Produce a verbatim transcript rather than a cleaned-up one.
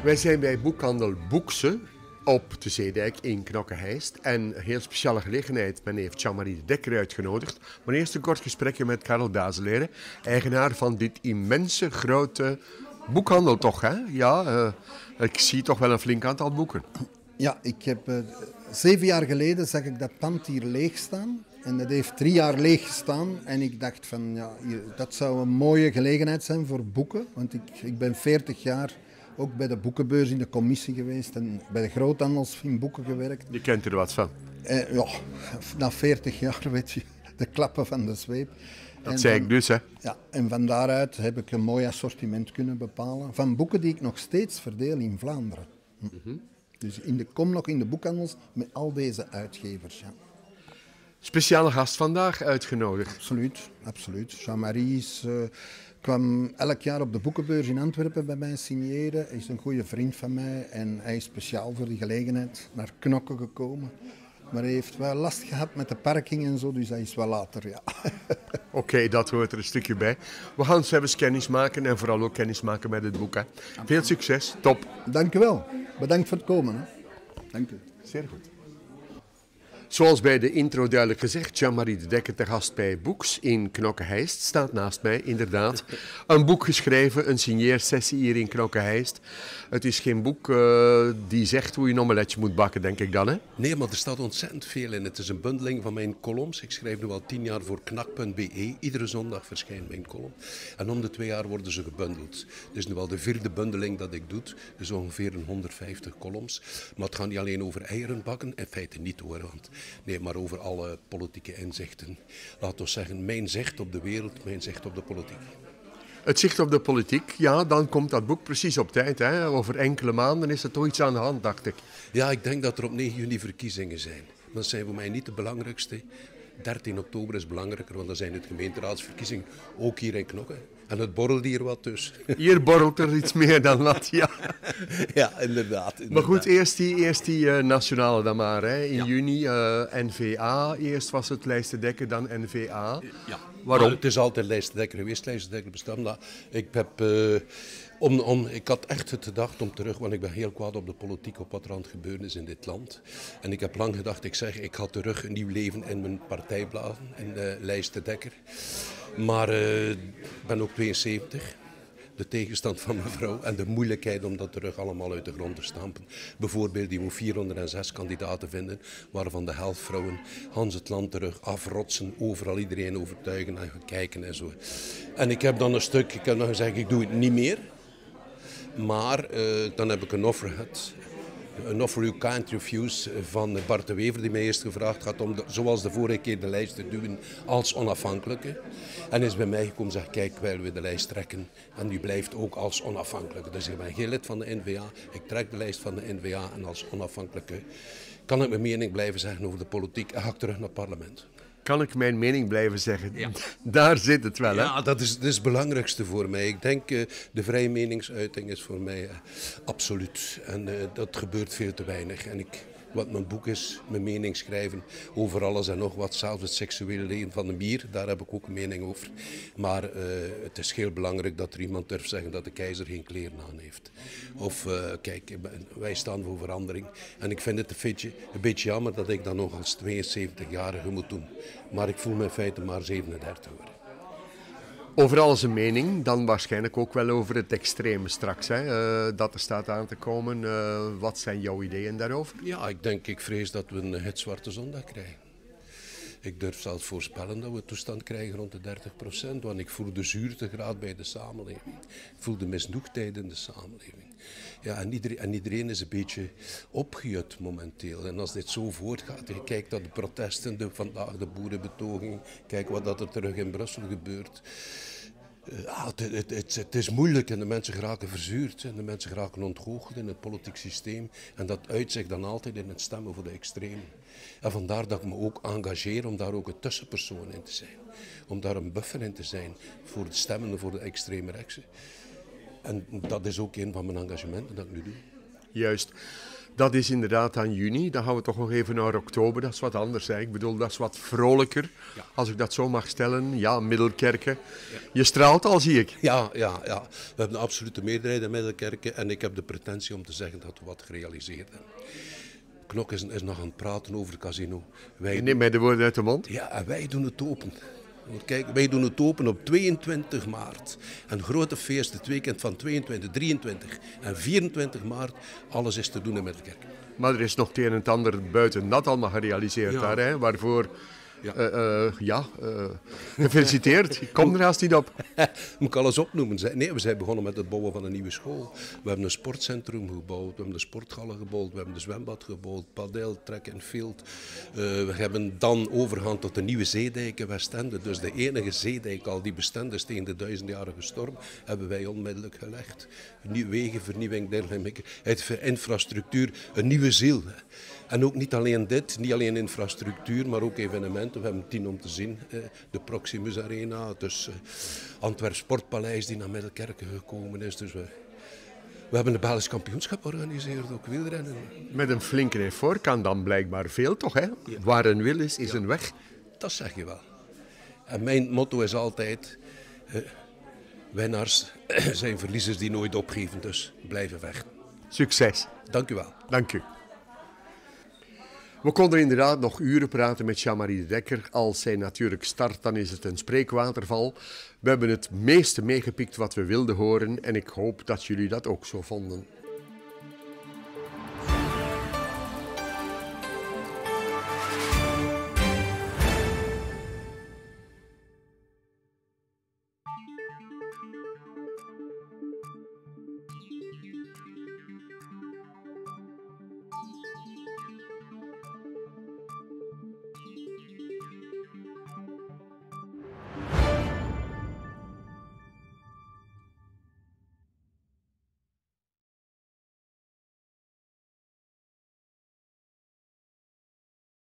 Wij zijn bij boekhandel Boekse op de Zeedijk in Knokke-Heist. En een heel speciale gelegenheid, men heeft Jean-Marie de Dekker uitgenodigd. Maar eerst een kort gesprekje met Karel Dazelere, eigenaar van dit immense grote boekhandel toch, hè? Ja, uh, ik zie toch wel een flink aantal boeken. Ja, ik heb, uh, zeven jaar geleden zag ik dat pand hier leeg staan. En dat heeft drie jaar leeg gestaan. En ik dacht van, ja, dat zou een mooie gelegenheid zijn voor boeken. Want ik, ik ben veertig jaar ook bij de boekenbeurs in de commissie geweest. En bij de groothandels in boeken gewerkt. Je kent er wat van. En, ja, na veertig jaar weet je, de klappen van de zweep. Dat en zei van, ik dus, hè. Ja, en van daaruit heb ik een mooi assortiment kunnen bepalen. Van boeken die ik nog steeds verdeel in Vlaanderen. Hm. Mm-hmm. Dus in de, kom nog in de boekhandels met al deze uitgevers, ja. Speciale gast vandaag uitgenodigd. Absoluut, absoluut. Jean-Marie is, uh, kwam elk jaar op de boekenbeurs in Antwerpen bij mij signeren. Hij is een goede vriend van mij en hij is speciaal voor die gelegenheid naar Knokke gekomen. Maar hij heeft wel last gehad met de parking en zo, dus hij is wel later, ja. Oké, okay, dat hoort er een stukje bij. We gaan zelfs kennis maken en vooral ook kennis maken met het boek, hè. Veel succes, top. Dank u wel. Bedankt voor het komen, hè. Dank u. Zeer goed. Zoals bij de intro duidelijk gezegd, Jean-Marie de Dekker te gast bij Boeks in Knokke-Heist. Staat naast mij, inderdaad. Een boek geschreven, een signeersessie hier in Knokke-Heist. Het is geen boek uh, die zegt hoe je een omeletje moet bakken, denk ik dan, hè? Nee, maar er staat ontzettend veel in. Het is een bundeling van mijn columns. Ik schrijf nu al tien jaar voor knak punt b e. Iedere zondag verschijnt mijn column. En om de twee jaar worden ze gebundeld. Het is nu al de vierde bundeling dat ik doe. Dus ongeveer een honderdvijftig columns. Maar het gaat niet alleen over eieren bakken. In feite niet hoor, want... Nee, maar over alle politieke inzichten. Laten we zeggen, mijn zicht op de wereld, mijn zicht op de politiek. Het zicht op de politiek, ja, dan komt dat boek precies op tijd. Hè? Over enkele maanden is er toch iets aan de hand, dacht ik. Ja, ik denk dat er op negen juni verkiezingen zijn. Dat zijn voor mij niet de belangrijkste. dertien oktober is belangrijker, want dan zijn het gemeenteraadsverkiezingen, ook hier in Knokke. En het borrelt hier wat dus. Hier borrelt er iets meer dan wat, ja. Ja, inderdaad, inderdaad. Maar goed, eerst die, eerst die uh, nationale dan maar. Hè. In ja. juni uh, N V A, eerst was het Lijstendekker, dan N V A. Ja. Waarom? Maar het is altijd Lijstendekker geweest, Lijstendekker bestaat. Ik heb... Uh, Om, om, ik had echt het gedacht om terug, want ik ben heel kwaad op de politiek, op wat er aan het gebeuren is in dit land. En ik heb lang gedacht, ik zeg, ik ga terug een nieuw leven in mijn partij blazen, in de Lijstendekker. Maar uh, ik ben ook tweeënzeventig. De tegenstand van mijn vrouw en de moeilijkheid om dat terug allemaal uit de grond te stampen. Bijvoorbeeld, die moet vierhonderdzes kandidaten vinden, waarvan de helft vrouwen Hans het land terug afrotsen, overal iedereen overtuigen en gaan kijken en zo. En ik heb dan een stuk, ik heb dan gezegd, ik doe het niet meer. Maar uh, dan heb ik een offer gehad. Een offer you can't refuse van Bart de Wever, die mij eerst gevraagd had om, de, zoals de vorige keer, de lijst te duwen als onafhankelijke. En is bij mij gekomen en zegt, kijk, wij willen de lijst trekken en u blijft ook als onafhankelijke. Dus ik ben geen lid van de N V A, ik trek de lijst van de N V A en als onafhankelijke kan ik mijn mening blijven zeggen over de politiek en ga ik terug naar het parlement. Kan ik mijn mening blijven zeggen? Ja. Daar zit het wel, hè? Ja, dat is, dat is het belangrijkste voor mij. Ik denk, uh, de vrije meningsuiting is voor mij uh, absoluut. En uh, dat gebeurt veel te weinig. En ik, wat mijn boek is, mijn mening schrijven over alles en nog wat. Zelfs het seksuele leven van de mier, daar heb ik ook een mening over. Maar uh, het is heel belangrijk dat er iemand durft zeggen dat de keizer geen kleren aan heeft. Of, uh, kijk, wij staan voor verandering. En ik vind het een beetje, een beetje jammer dat ik dat nog als tweeënzeventigjarige moet doen. Maar ik voel me in feite maar zevenendertig hoor. Over alles een mening, dan waarschijnlijk ook wel over het extreme straks, hè? Uh, dat er staat aan te komen. Uh, wat zijn jouw ideeën daarover? Ja, ik denk, ik vrees dat we een gitzwarte zondag krijgen. Ik durf zelfs voorspellen dat we een toestand krijgen rond de dertig procent, want ik voel de zuurtegraad bij de samenleving. Ik voel de misnoegdheid in de samenleving. Ja, en, iedereen, en iedereen is een beetje opgejut momenteel. En als dit zo voortgaat, je kijkt naar de protesten, de, vandaag de boerenbetoging, kijk wat dat er terug in Brussel gebeurt. Uh, ah, het, het, het, het is moeilijk en de mensen geraken verzuurd en de mensen geraken ontgoocheld in het politiek systeem. En dat uit zich dan altijd in het stemmen voor de extremen. En vandaar dat ik me ook engageer om daar ook een tussenpersoon in te zijn. Om daar een buffer in te zijn voor de stemmenden voor de extreme rechtse. En dat is ook een van mijn engagementen dat ik nu doe. Juist. Dat is inderdaad aan juni. Dan gaan we toch nog even naar oktober. Dat is wat anders. Hè. Ik bedoel, dat is wat vrolijker. Ja. Als ik dat zo mag stellen. Ja, Middelkerken. Ja. Je straalt al, zie ik. Ja, ja, ja, we hebben een absolute meerderheid in Middelkerken. En ik heb de pretentie om te zeggen dat we wat gerealiseerd hebben. Knok is, is nog aan het praten over het casino. Wij Neem mij de woorden uit de mond. Ja, en wij doen het open. Kijk, wij doen het open op tweeëntwintig maart. Een grote feest, het weekend van tweeëntwintig, drieëntwintig en vierentwintig maart. Alles is te doen in Middelkerken. Maar er is nog het een en het ander buiten dat allemaal gerealiseerd Ja. daar. Hè? Waarvoor, Ja, uh, uh, ja uh, gefeliciteerd. Ik kom er haast niet op. Moet ik alles opnoemen? Nee, we zijn begonnen met het bouwen van een nieuwe school. We hebben een sportcentrum gebouwd, we hebben een sporthallen gebouwd, we hebben een zwembad gebouwd, padel, track and field. Uh, we hebben dan overgegaan tot de nieuwe zeedijk in Westende. Dus de enige zeedijk al die bestand is tegen de duizendjarige storm, hebben wij onmiddellijk gelegd. Nieuwe wegenvernieuwing, dergelijke. Infrastructuur, een nieuwe ziel. En ook niet alleen dit, niet alleen infrastructuur, maar ook evenementen. We hebben tien om te zien. De Proximus Arena, dus Antwerp Sportpaleis die naar Middelkerken gekomen is. Dus we, we hebben een Belgisch kampioenschap georganiseerd, ook wielrennen. Met een flinke effort kan dan blijkbaar veel, toch? Hè? Ja. Waar een wil is, is ja. een weg. Dat zeg je wel. En mijn motto is altijd, uh, winnaars zijn verliezers die nooit opgeven, dus blijven vechten. Succes. Dank u wel. Dank u. We konden inderdaad nog uren praten met Jean-Marie de Dekker. Als hij natuurlijk start, dan is het een spreekwaterval. We hebben het meeste meegepikt wat we wilden horen en ik hoop dat jullie dat ook zo vonden.